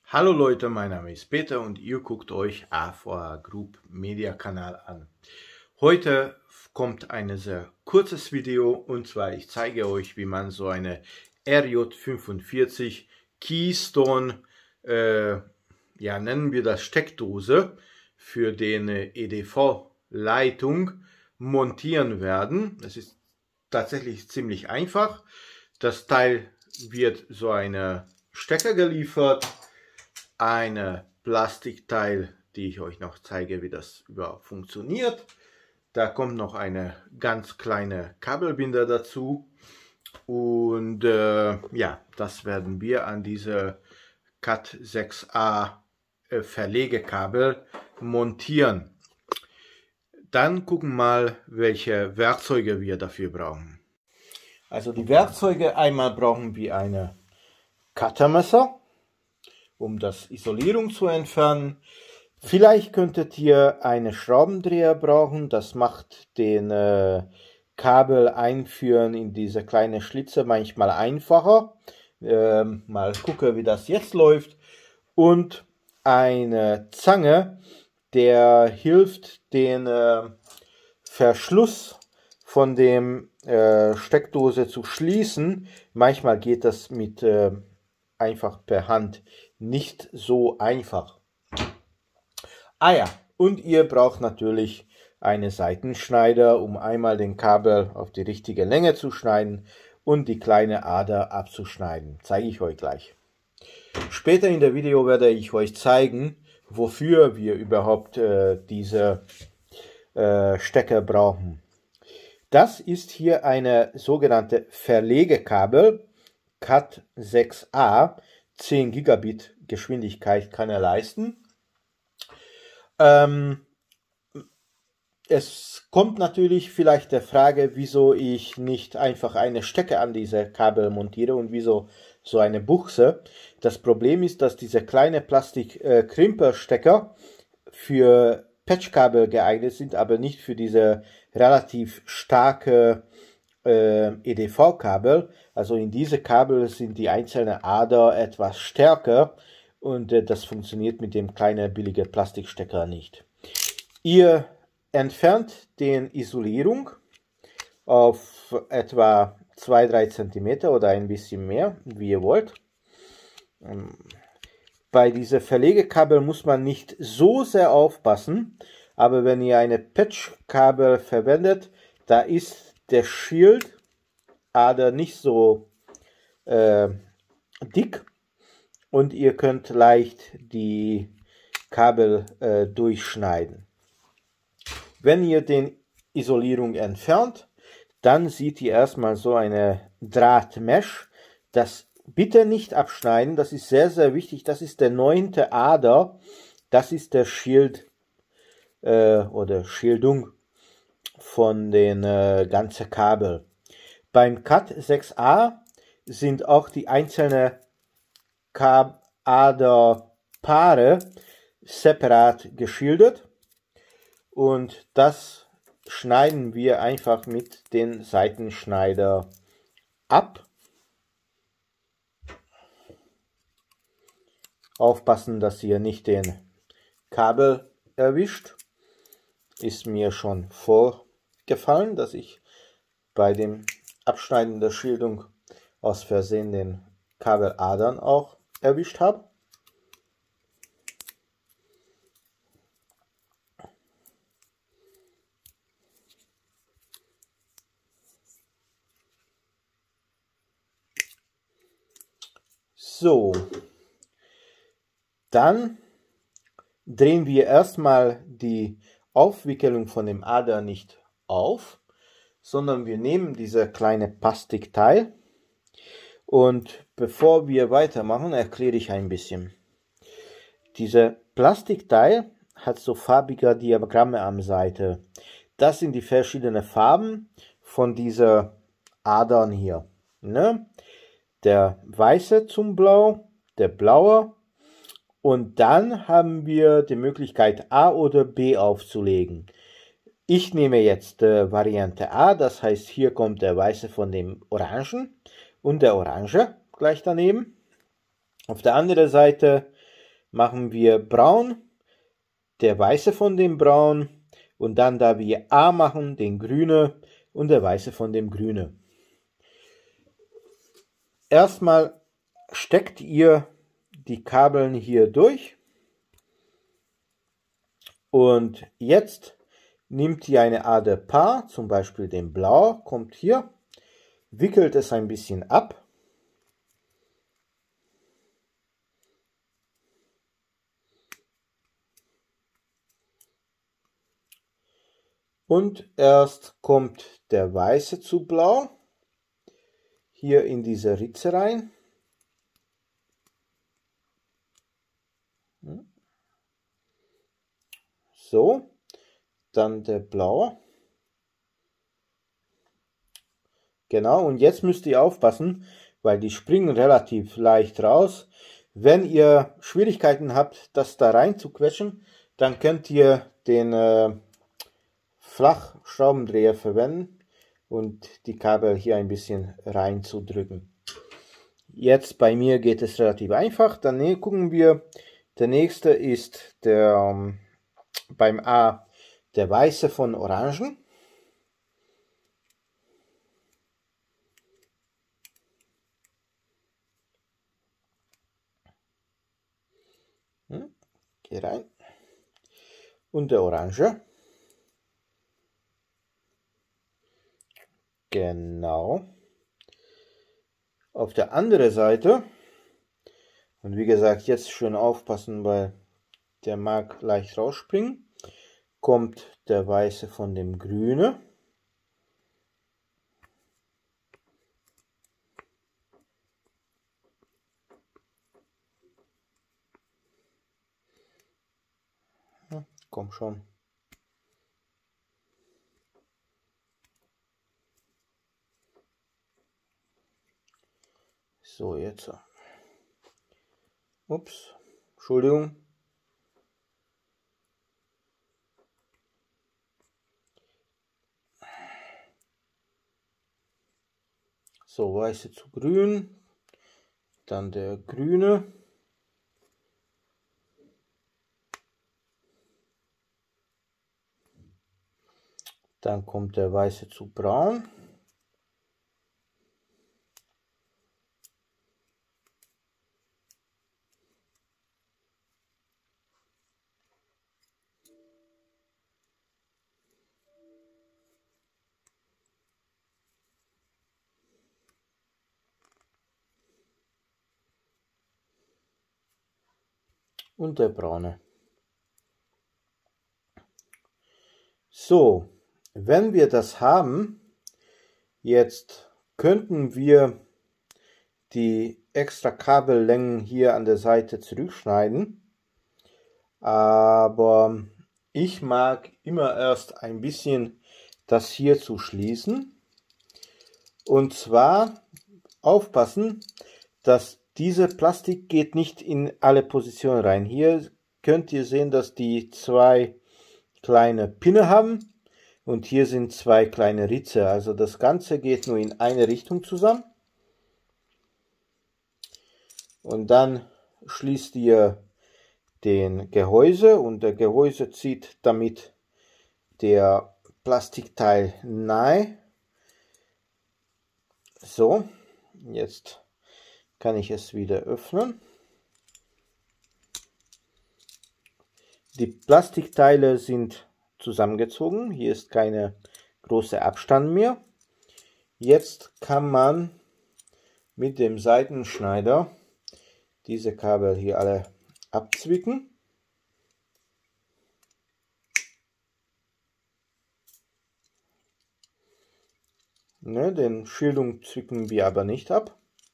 Hallo Leute, mein Name ist Peter und ihr guckt euch AVA Group Media Kanal an. Heute kommt ein sehr kurzes Video und zwar ich zeige euch, wie man so eine RJ45 Keystone, nennen wir das Steckdose für den EDV-Leitung montieren werden. Das ist tatsächlich ziemlich einfach. Das Teil wird so eine Stecker geliefert. Eine Plastikteil, die ich euch noch zeige, wie das überhaupt funktioniert. Da kommt noch eine ganz kleine Kabelbinder dazu. Und ja, das werden wir an diese Cat 6a Verlegekabel montieren. Dann gucken wir mal, welche Werkzeuge wir dafür brauchen. Also die Werkzeuge, einmal brauchen wir eine Cuttermesser, um das Isolierung zu entfernen. Vielleicht könntet ihr einen Schraubendreher brauchen, das macht den Kabel einführen in diese kleine Schlitze manchmal einfacher. Mal gucken, wie das jetzt läuft. Und eine Zange, der hilft den Verschluss von dem Steckdose zu schließen. Manchmal geht das mit einfach per Hand nicht so einfach. Ah ja, und ihr braucht natürlich einen Seitenschneider, um einmal den Kabel auf die richtige Länge zu schneiden und die kleine Ader abzuschneiden. Zeige ich euch gleich. Später in der Video werde ich euch zeigen, wofür wir überhaupt diese Stecker brauchen. Das ist hier eine sogenannte Verlegekabel, Cat 6a, 10 Gigabit Geschwindigkeit kann er leisten. Es kommt natürlich vielleicht der Frage, wieso ich nicht einfach eine Stecker an diese Kabel montiere und wieso so eine Buchse. Das Problem ist, dass diese kleine Plastik-Krimperstecker für Patchkabel geeignet sind, aber nicht für diese relativ starke EDV-Kabel. Also in diese Kabel sind die einzelnen Ader etwas stärker und das funktioniert mit dem kleinen billigen Plastikstecker nicht. Ihr entfernt den Isolierung auf etwa 2-3 cm oder ein bisschen mehr, wie ihr wollt. Bei dieser Verlegekabel muss man nicht so sehr aufpassen, aber wenn ihr eine Patchkabel verwendet, da ist der Schildader nicht so dick und ihr könnt leicht die Kabel durchschneiden. Wenn ihr die Isolierung entfernt, dann seht ihr erstmal so eine Drahtmesh. Das bitte nicht abschneiden, das ist sehr, sehr wichtig. Das ist der 9. Ader, das ist der Schild oder Schildung von den ganzen Kabel. Beim Cat 6a sind auch die einzelnen Aderpaare separat geschildert und das schneiden wir einfach mit dem Seitenschneider ab. Aufpassen, dass ihr nicht den Kabel erwischt. Ist mir schon vorgefallen, dass ich bei dem Abschneiden der Schildung aus Versehen den Kabeladern auch erwischt habe. So, dann drehen wir erstmal die Aufwicklung von dem Ader nicht auf, sondern wir nehmen diese kleine Plastikteil und bevor wir weitermachen, erkläre ich ein bisschen. Diese Plastikteil hat so farbige Diagramme am Seite. Das sind die verschiedenen Farben von dieser Adern hier. Ne? Der weiße zum Blau, der blaue und dann haben wir die Möglichkeit A oder B aufzulegen. Ich nehme jetzt Variante A, das heißt hier kommt der weiße von dem Orangen und der Orange gleich daneben. Auf der anderen Seite machen wir braun, der weiße von dem braun und dann, da wir A machen, den grüne und der weiße von dem grüne. Erstmal steckt ihr die Kabeln hier durch und jetzt nimmt ihr eine Ader Paar, zum Beispiel den Blau, kommt hier, wickelt es ein bisschen ab und erst kommt der weiße zu Blau hier in diese Ritze rein. So, dann der blaue. Genau, und jetzt müsst ihr aufpassen, weil die springen relativ leicht raus. Wenn ihr Schwierigkeiten habt, das da rein zu quetschen, dann könnt ihr den Flachschraubendreher verwenden und die Kabel hier ein bisschen reinzudrücken. Jetzt bei mir geht es relativ einfach. Dann gucken wir, der nächste ist beim A der weiße von Orangen. Geh rein. Und der Orange. Genau. Auf der anderen Seite, und wie gesagt, jetzt schön aufpassen, weil der mag leicht rausspringen, kommt der weiße von dem Grüne. Komm schon. So, jetzt. Ups, Entschuldigung. So, weiße zu grün. Dann der grüne. Dann kommt der weiße zu braun. Und der braune. So, wenn wir das haben, jetzt könnten wir die extra Kabellängen hier an der Seite zurückschneiden, aber ich mag immer erst ein bisschen das hier zu schließen, und zwar aufpassen, dass diese Plastik geht nicht in alle Positionen rein. Hier könnt ihr sehen, dass die zwei kleine Pinne haben und hier sind zwei kleine Ritze, also das Ganze geht nur in eine Richtung zusammen. Und dann schließt ihr den Gehäuse und der Gehäuse zieht damit der Plastikteil nahe. So, jetzt kann ich es wieder öffnen. Die Plastikteile sind zusammengezogen, hier ist keine große Abstand mehr. Jetzt kann man mit dem Seitenschneider diese Kabel hier alle abzwicken. Ne, den Schildung zwicken wir aber nicht ab.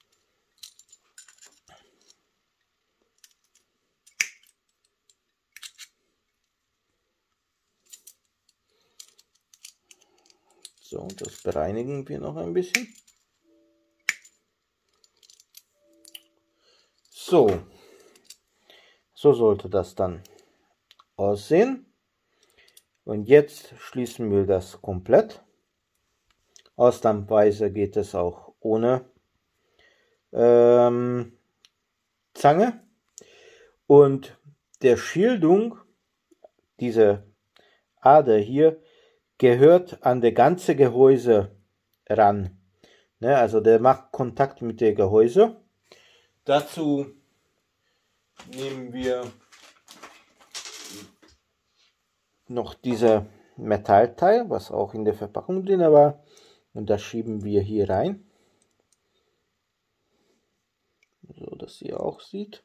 So, das bereinigen wir noch ein bisschen. So sollte das dann aussehen. Und jetzt schließen wir das komplett. Ausnahmsweise geht es auch ohne Zange. Und der Schildung, diese Ader hier, gehört an das ganze Gehäuse ran. Ne, also der macht Kontakt mit dem Gehäuse. Dazu nehmen wir noch diese Metallteil, was auch in der Verpackung drin war, und das schieben wir hier rein, so dass ihr auch seht.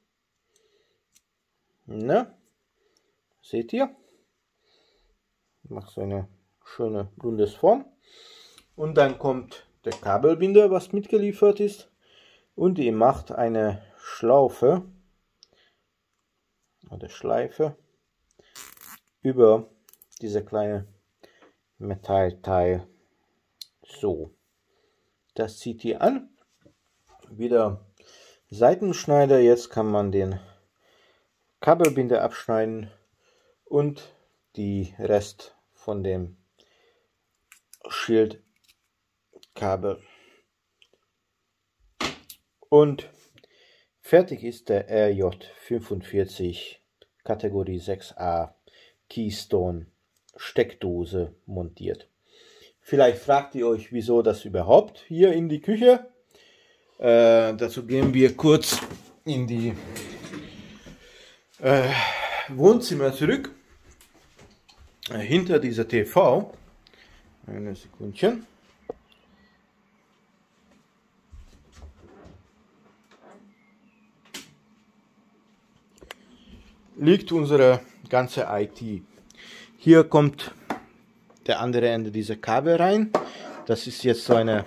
Ne? Seht ihr? Macht so eine schöne runde Form. Und dann kommt der Kabelbinder, was mitgeliefert ist, und ihr macht eine Schlaufe oder Schleife über diese kleine Metallteil. So, das zieht ihr an. Wieder Seitenschneider. Jetzt kann man den Kabelbinder abschneiden und die Rest von dem Schildkabel. Und fertig ist der RJ45 Kategorie 6a Keystone Steckdose montiert. Vielleicht fragt ihr euch, wieso das überhaupt hier in die Küche. Dazu gehen wir kurz in die Wohnzimmer zurück. Hinter dieser TV. Eine Sekundchen. Liegt unsere ganze IT. Hier kommt der andere Ende dieser Kabel rein. Das ist jetzt so eine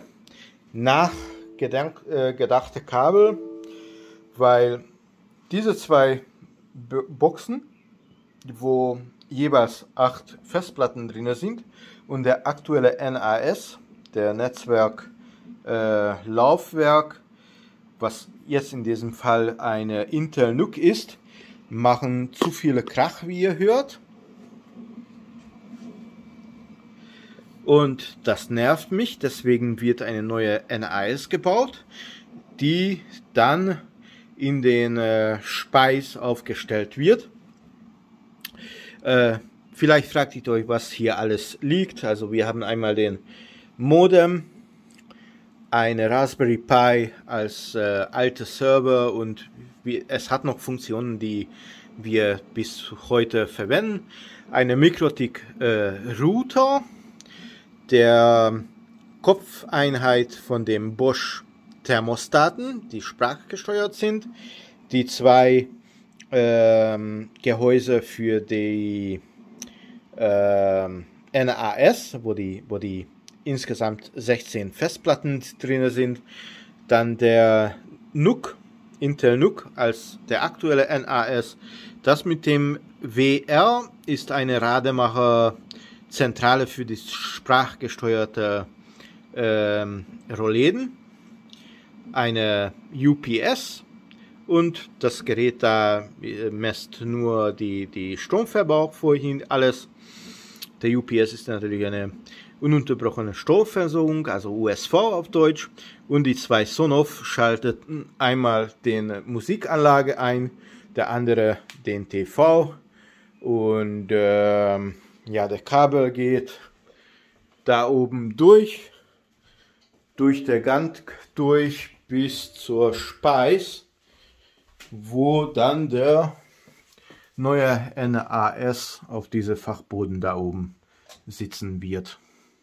nachgedachte Kabel, weil diese zwei Boxen, wo jeweils 8 Festplatten drin sind, und der aktuelle NAS, der Netzwerk Laufwerk, was jetzt in diesem Fall eine Intel NUC ist, machen zu viele Krach, wie ihr hört. Und das nervt mich, deswegen wird eine neue NAS gebaut, die dann in den Speis aufgestellt wird. Vielleicht fragt ihr euch, was hier alles liegt. Also wir haben einmal den Modem, eine Raspberry Pi als alte Server, und es hat noch Funktionen, die wir bis heute verwenden. Eine MikroTik Router, der Kopfeinheit von dem Bosch Thermostaten, die sprachgesteuert sind, die zwei Gehäuse für die NAS, wo die insgesamt 16 Festplatten drin sind, dann der NUC, Intel NUC als der aktuelle NAS. Das mit dem WR ist eine Rademacher Zentrale für die sprachgesteuerte Rollläden, eine UPS, und das Gerät da messt nur die Stromverbrauch vorhin alles. Der UPS ist natürlich eine ununterbrochene Stromversorgung, also USV auf Deutsch, und die zwei Sonoff schalteten einmal den Musikanlage ein, der andere den TV, und ja, der Kabel geht da oben durch der Gantt durch bis zur Speis, wo dann der neue NAS auf diese Fachboden da oben sitzen wird.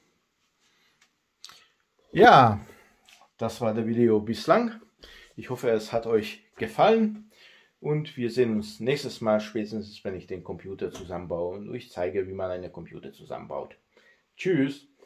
Ja, das war das Video bislang. Ich hoffe, es hat euch gefallen, und wir sehen uns nächstes Mal, spätestens wenn ich den Computer zusammenbaue und euch zeige, wie man einen Computer zusammenbaut. Tschüss!